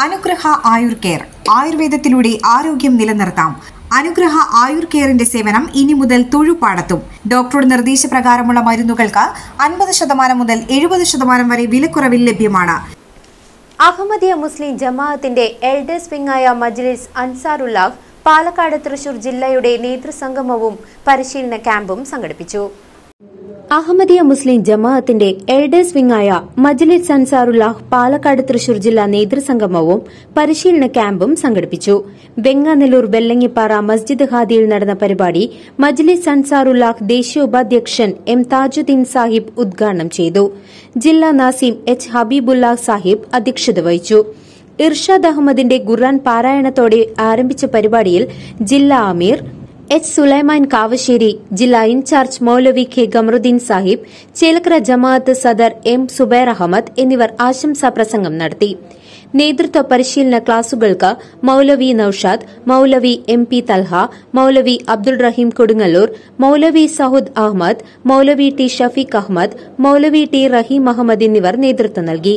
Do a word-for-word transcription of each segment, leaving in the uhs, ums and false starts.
അനുഗ്രഹ ആയുർ കെയർ ആയുർവേദത്തിലൂടെ ആരോഗ്യം നിലനിർത്താം. അനുഗ്രഹ ആയുർ കെയറിന്റെ സേവനം ഇനി മുതൽ തൊഴുപാടത്തും. ഡോക്ടറുടെ നിർദ്ദേശപ്രകാരമുള്ള മരുന്നുകൾക്ക് അൻപത് ശതമാനം മുതൽ എഴുപത് ശതമാനം വരെ വിലക്കുറവിൽ ലഭ്യമാണ്. അഹമ്മദിയ മുസ്ലിം ജമാഅത്തിന്റെ എൽഡേഴ്സ് വിങ്ങായ മജ്ലിസ് അൻസാറുല്ലാഹ് പാലക്കാട് തൃശൂർ ജില്ലയുടെ നേതൃസംഗമവും പരിശീലന ക്യാമ്പും സംഘടിപ്പിച്ചു. അഹമ്മദിയ മുസ്ലിം ജമാഅത്തിന്റെ എൽഡേഴ്സ് വിങ്ങായ മജ്ലിസ് അൻസാറുല്ലാഹ് പാലക്കാട് തൃശൂർ ജില്ലാ നേതൃസംഗമവും പരിശീലന ക്യാമ്പും സംഘടിപ്പിച്ചു. വെങ്ങാനല്ലൂർ വെല്ലങ്ങിപ്പാറ മസ്ജിദ് ഹാദിയിൽ നടന്ന പരിപാടി മജ്ലിസ് അൻസാറുല്ലാഹ് ദേശീയ ഉപാധ്യക്ഷൻ എം താജുദ്ദീൻ സാഹിബ് ഉദ്ഘാടനം ചെയ്തു. ജില്ലാ നാസിം എച്ച് ഹബീബുല്ലാഹ് സാഹിബ് അധ്യക്ഷത വഹിച്ചു. ഇർഷാദ് അഹമ്മദിന്റെ ഖുർആൻ പാരായണത്തോടെ ആരംഭിച്ച പരിപാടിയിൽ ജില്ലാ അമീർ എച്ച് സുലൈമാൻ കാവശ്ശേരി, ജില്ലാ in charge Moulavi K Gamaruddeen Sahib, Chelakkara Jamaat Sadar M Zubair Ahmed എന്നിവർ ആശംസാ പ്രസംഗം നടത്തി. നേതൃത്വ പരിശീലന ക്ലാസുകൾക്ക് Moulavi Noushad, Moulavi M P Talha, Moulavi Abdul Rahim Kodungallur, Moulavi Sahood Ahmed, Moulavi T Shafeeq Ahmed, Moulavi T Rahim Ahmed എന്നിവർ നേതൃത്വം നൽകി.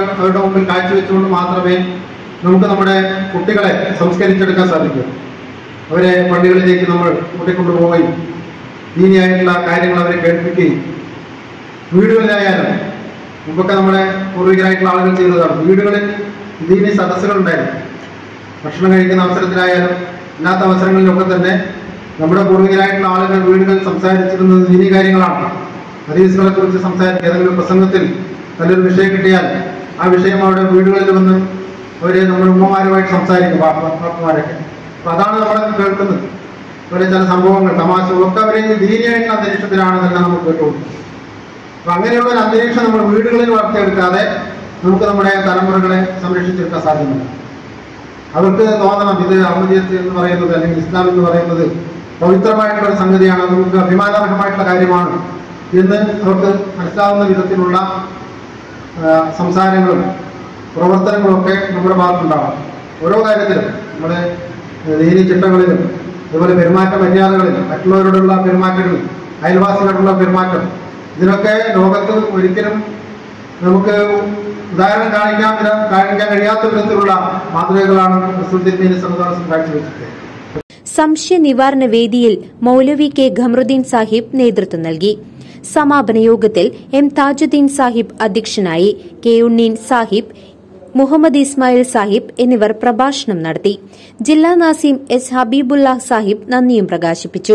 നമുക്ക് നമ്മുടെ കുട്ടികളെ സംസ്കരിച്ചെടുക്കാൻ സാധിക്കും. അവരെ പള്ളികളിലേക്ക് നമ്മൾ കൂട്ടിക്കൊണ്ടുപോവുകയും ദീനിയായിട്ടുള്ള കാര്യങ്ങൾ അവരെ കേൾപ്പിക്കുകയും വീടുകളിലായാലും മുമ്പൊക്കെ നമ്മുടെ പൂർവികരായിട്ടുള്ള ആളുകൾ ചെയ്തതാണ്. വീടുകളിൽ ദീനി സദസ്സുകൾ ഉണ്ടായിരുന്നു. ഭക്ഷണം കഴിക്കുന്ന അവസരത്തിലായാലും അല്ലാത്ത അവസരങ്ങളിലൊക്കെ തന്നെ നമ്മുടെ പൂർവികരായിട്ടുള്ള ആളുകൾ വീടുകളിൽ സംസാരിച്ചിരുന്നത് ദീനി കാര്യങ്ങളാണ്. ഹദീസുകളെ കുറിച്ച് സംസാരിക്കുക. ഏതെങ്കിലും പ്രസംഗത്തിൽ നല്ലൊരു വിഷയം കിട്ടിയാൽ ആ വിഷയം അവിടെ വീടുകളിൽ വന്ന് അവര് നമ്മുടെ ഉമ്മമാരുമായിട്ട് സംസാരിക്കും, പാപ്പമാരൊക്കെ. അപ്പൊ അതാണ് നമ്മൾ കേൾക്കുന്നത്. അതുപോലെ ചില സംഭവങ്ങൾ, തമാശകളൊക്കെ അവരെ ദീനിയായിട്ടുള്ള അന്തരീക്ഷത്തിലാണ് ഇതെല്ലാം നമുക്ക് കേട്ടുകൊടുക്കുന്നത്. അപ്പൊ അങ്ങനെയുള്ള ഒരു അന്തരീക്ഷം നമ്മൾ വീടുകളിൽ വളർത്തിയെടുക്കാതെ നമുക്ക് നമ്മുടെ തലമുറകളെ സംരക്ഷിച്ചെടുക്കാൻ സാധ്യമല്ല. അവർക്ക് തോന്നണം ഇത് അഹമ്മദിയത്ത് എന്ന് പറയുന്നത് അല്ലെങ്കിൽ ഇസ്ലാം എന്ന് പറയുന്നത് പവിത്രമായിട്ടുള്ള ഒരു സംഗതിയാണ്, നമുക്ക് അഭിമാനാർഹമായിട്ടുള്ള കാര്യമാണ് എന്ന് അവർക്ക് മനസ്സിലാവുന്ന വിധത്തിലുള്ള സംസാരങ്ങളും പ്രവർത്തനങ്ങളും ഒക്കെ നമ്മുടെ ഭാഗത്തുണ്ടാവണം. ഓരോ കാര്യത്തിലും നമ്മുടെ ദീനി ചിട്ടകളിലും അതുപോലെ പെരുമാറ്റ മര്യാദകളിലും മറ്റുള്ളവരോടുള്ള പെരുമാറ്റങ്ങളിലും അയൽവാസികളോടുള്ള പെരുമാറ്റം, ഇതിനൊക്കെ ലോകത്ത് ഒരിക്കലും നമുക്ക് ഉദാഹരണം കാണിക്കാൻ കാണിക്കാൻ കഴിയാത്ത വിധത്തിലുള്ള മാതൃകകളാണ് റസൂലുള്ളാഹി സ്വല്ലല്ലാഹു അലൈഹി വസല്ലം കാഴ്ചവെച്ചത്. സംശയ നിവാരണ വേദിയിൽ മൌലവി കെ ഗമറുദ്ദീൻ സാഹിബ് നേതൃത്വം നൽകി. സമാപന യോഗത്തിൽ എം താജുദ്ദീൻ സാഹിബ് അധ്യക്ഷനായി. കെ ഉണ്ണീൻ സാഹിബ്, മുഹമ്മദ് ഇസ്മായിൽ സാഹിബ് എന്നിവർ പ്രഭാഷണം നടത്തി. ജില്ലാ നാസിം എസ് ഹബീബുല്ലാഹ് സാഹിബ് നന്ദിയും പ്രകാശിപ്പിച്ചു.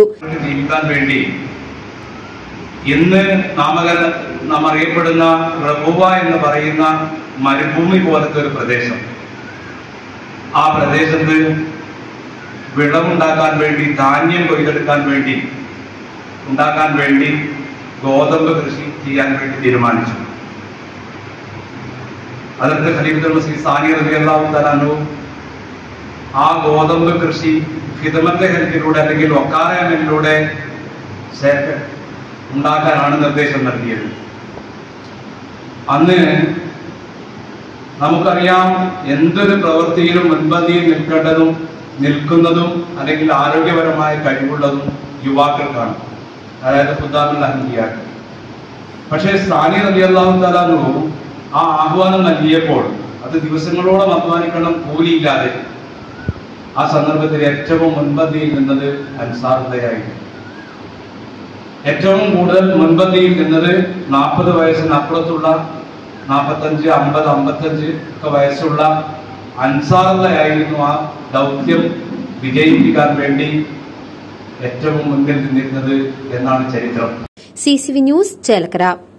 ഇന്ന് നാമകര നാം അറിയപ്പെടുന്ന റബുവ എന്ന് പറയുന്ന മരുഭൂമി പോലത്തെ ഒരു പ്രദേശം, ആ പ്രദേശത്ത് വിളവുണ്ടാക്കാൻ വേണ്ടി, ധാന്യം കൊയ്തെടുക്കാൻ വേണ്ടി ഉണ്ടാക്കാൻ വേണ്ടി ഗോതമ്പ് കൃഷി ചെയ്യാൻ വേണ്ടി തീരുമാനിച്ചു. അതിർത്ത് ഖലീഫത്തുൽ മസീഹ് സാനി റളിയല്ലാഹു തആല അൻഹു ആ ഗോതമ്പ് കൃഷി ഖിദ്മത്തെ ഹെൽത്തിലൂടെ അല്ലെങ്കിൽ ഒക്കാരയിലൂടെ ഉണ്ടാക്കാനാണ് നിർദ്ദേശം നൽകിയത്. അന്ന് നമുക്കറിയാം, എന്തൊരു പ്രവൃത്തിയിലും മുൻപന്തിയിൽ നിൽക്കേണ്ടതും നിൽക്കുന്നതും അല്ലെങ്കിൽ ആരോഗ്യപരമായ കഴിവുള്ളതും യുവാക്കൾക്കാണ്, അതായത് ഖുദ്ദാമുൽ അൻബിയാ. പക്ഷേ സാനി റളിയല്ലാഹു തആല അൻഹു ആ ആഹ്വാനം നൽകിയപ്പോൾ അത് ദിവസങ്ങളോളം അധ്വാനിക്കണം, കൂലിയില്ലാതെ. ആ സന്ദർഭത്തിൽ ഏറ്റവും മുൻപന്തിയിൽ നിന്നത് അൻസാറുള്ളയായിരുന്നു. ഏറ്റവും കൂടുതൽ മുൻപന്തിയിൽ നിന്നത് നാൽപ്പത് വയസ്സിനപ്പുറത്തുള്ള നാൽപ്പത്തഞ്ച് അമ്പത് അമ്പത്തഞ്ച് ഒക്കെ വയസ്സുള്ള അൻസാറുള്ളയായിരുന്നു ആ ദൗത്യം വിജയിപ്പിക്കാൻ വേണ്ടി ഏറ്റവും മുന്നിൽ നിന്നിരുന്നത് എന്നാണ് ചരിത്രം. C C V news, Chelakkara.